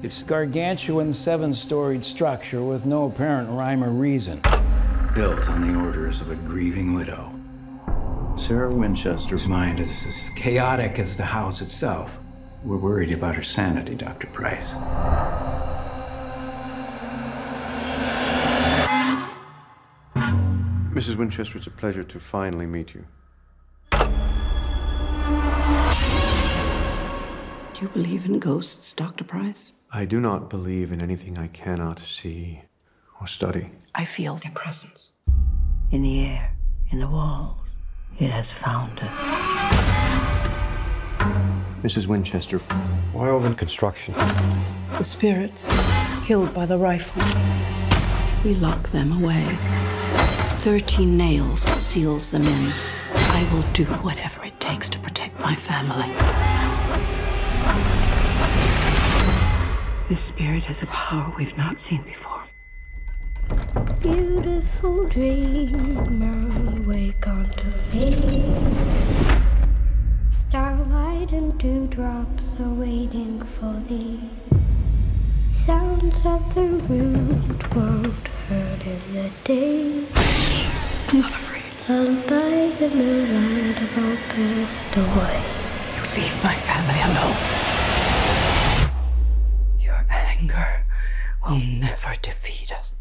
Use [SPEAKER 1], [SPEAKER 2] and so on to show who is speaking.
[SPEAKER 1] It's a gargantuan 7-storied structure with no apparent rhyme or reason. Built on the orders of a grieving widow. Sarah Winchester's mind is as chaotic as the house itself. We're worried about her sanity, Dr. Price.
[SPEAKER 2] Mrs. Winchester, it's a pleasure to finally meet you.
[SPEAKER 3] Do you believe in ghosts, Dr. Price?
[SPEAKER 2] I do not believe in anything I cannot see or study.
[SPEAKER 3] I feel their presence. In the air, in the walls. It has found us.
[SPEAKER 2] Mrs. Winchester, why oven construction?
[SPEAKER 3] The spirits, killed by the rifle. We lock them away. 13 nails seals them in. I will do whatever it takes to protect my family. This spirit has a power we've not seen before.
[SPEAKER 4] Beautiful dreamer, wake unto me. Starlight and dewdrops are waiting for thee. Sounds of the rude world heard in the day.
[SPEAKER 3] I'm not afraid.
[SPEAKER 4] Lulled by the moonlight have all passed away.
[SPEAKER 3] You leave my family alone. Your anger will never defeat us.